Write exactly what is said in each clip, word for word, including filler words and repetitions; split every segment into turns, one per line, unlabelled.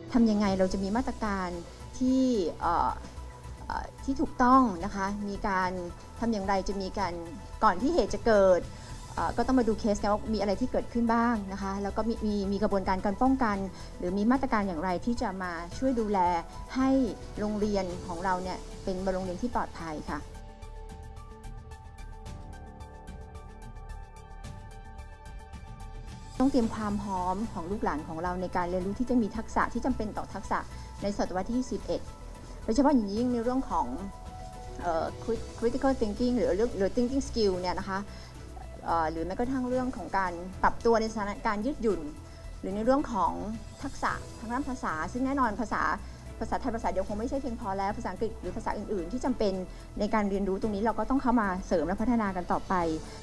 ทำยังไงเราจะมีมาตรการที่ที่ถูกต้องนะคะมีการทำอย่างไรจะมีการก่อนที่เหตุจะเกิดก็ต้องมาดูเคสกันว่ามีอะไรที่เกิดขึ้นบ้างนะคะแล้วก็มีมีมีกระบวนการการป้องกันหรือมีมาตรการอย่างไรที่จะมาช่วยดูแลให้โรงเรียนของเราเนี่ยเป็นโรงเรียนที่ปลอดภัยค่ะต้องเตรียมความพร้อมของลูกหลานของเราในการเรียนรู้ที่จะมีทักษะที่จำเป็นต่อทักษะในศตวรรษที่ยี่สิบเอ็ดโดยเฉพาะอย่างยิ่งในเรื่องของ critical thinking หรือเรื่องหรือ thinking skill เนี่ยนะคะหรือแม้กระทั่งเรื่องของการปรับตัวในสถานการณ์ยืดหยุ่นหรือในเรื่องของทักษะทางด้านภาษาซึ่งแน่นอนภาษาภาษาไทยภาษาเดียวคงไม่ใช่เพียงพอแล้วภาษาอังกฤษหรือภาษาอื่นๆที่จำเป็นในการเรียนรู้ตรงนี้เราก็ต้องเข้ามาเสริมและพัฒนากันต่อไป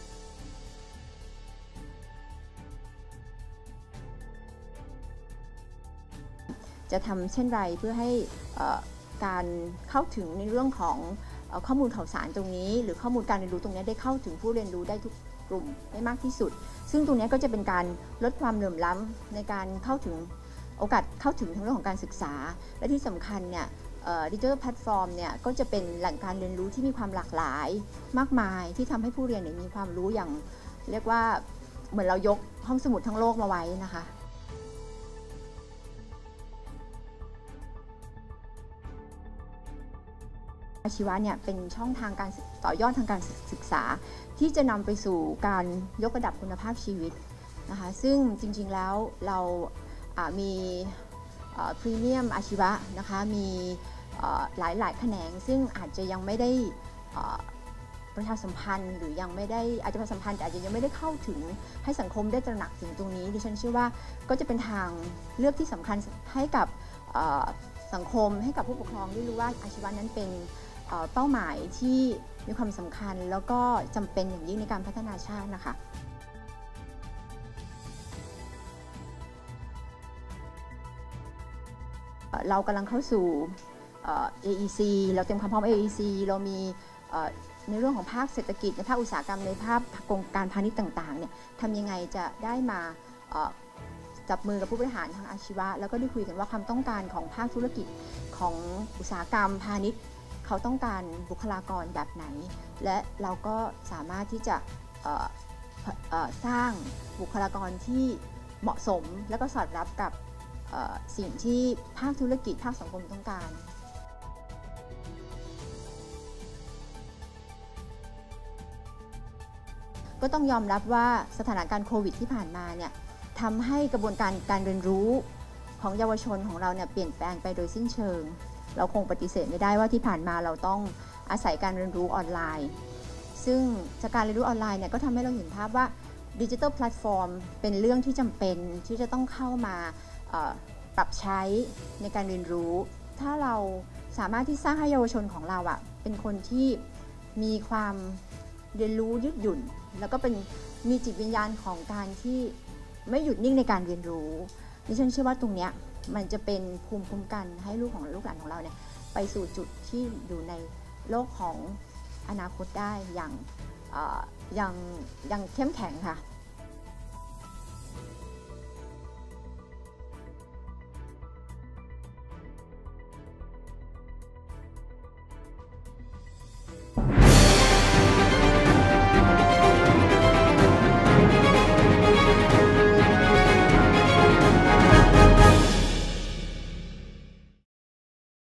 จะทำเช่นไรเพื่อให้การเข้าถึงในเรื่องของข้อมูลข่าวสารตรงนี้หรือข้อมูลการเรียนรู้ตรงนี้ได้เข้าถึงผู้เรียนรู้ได้ทุกกลุ่มได้มากที่สุดซึ่งตรงนี้ก็จะเป็นการลดความเหลื่อมล้ำในการเข้าถึงโอกาสเข้าถึงทั้งเรื่องของการศึกษาและที่สำคัญเนี่ยดิจิทัลแพลตฟอร์มเนี่ยก็จะเป็นแหล่งการเรียนรู้ที่มีความหลากหลายมากมายที่ทำให้ผู้เรียนมีความรู้อย่างเรียกว่าเหมือนเรายกห้องสมุดทั้งโลกมาไว้นะคะอาชีวะเนี่ยเป็นช่องทางการต่อยอดทางการศึกษาที่จะนำไปสู่การยกระดับคุณภาพชีวิตนะคะซึ่งจริงๆแล้วเรามีพรีเมียมอาชีวะนะคะมีหลายๆแขนงซึ่งอาจจะยังไม่ได้ประชาสัมพันธ์หรือยังไม่ได้อาจจะประชาสัมพันธ์แต่อาจจะยังไม่ได้เข้าถึงให้สังคมได้ตระหนักถึงตรงนี้ดิฉันเชื่อว่าก็จะเป็นทางเลือกที่สำคัญให้กับสังคมให้กับผู้ปกครองได้รู้ว่าอาชีวะนั้นเป็นเป้าหมายที่มีความสำคัญแล้วก็จำเป็นอย่างยิ่งในการพัฒนาชาตินะคะเรากำลังเข้าสู่ เอ อี ซี เราเตรียมความพร้อม เอ อี ซี เรามีในเรื่องของภาคเศรษฐกิจในภาคอุตสาหกรรมในภาคโครงการพาณิชย์ต่างๆเนี่ยทำยังไงจะได้มาจับมือกับผู้บริหารทางอาชีวะแล้วก็ได้คุยกันว่าความต้องการของภาคธุรกิจของอุตสาหกรรมพาณิชย์เขาต้องการบุคลากรแบบไหนและเราก็สามารถที่จะสร้างบุคลากรที่เหมาะสมและก็สอดรับกับสิ่งที่ภาคธุรกิจภาคสังคมต้องการก็ต้องยอมรับว่าสถานการณ์โควิดที่ผ่านมาเนี่ยทำให้กระบวนการการเรียนรู้ของเยาวชนของเราเนี่ยเปลี่ยนแปลงไปโดยสิ้นเชิงเราคงปฏิเสธไม่ได้ว่าที่ผ่านมาเราต้องอาศัยการเรียนรู้ออนไลน์ซึ่งจากการเรียนรู้ออนไลน์เนี่ยก็ทำให้เราเห็นภาพว่าดิจิทัลแพลตฟอร์มเป็นเรื่องที่จำเป็นที่จะต้องเข้ามาปรับใช้ในการเรียนรู้ถ้าเราสามารถที่สร้างให้เยาวชนของเราอ่ะเป็นคนที่มีความเรียนรู้ยืดหยุ่นแล้วก็เป็นมีจิตวิญญาณของการที่ไม่หยุดนิ่งในการเรียนรู้ดิฉันเชื่อว่าตรงเนี้ยมันจะเป็นภูมิคุ้มกันให้ลูกของลูกหลานของเราเนี่ยไปสู่จุดที่อยู่ในโลกของอนาคตได้อย่างอย่างอย่างเข้มแข็งค่ะ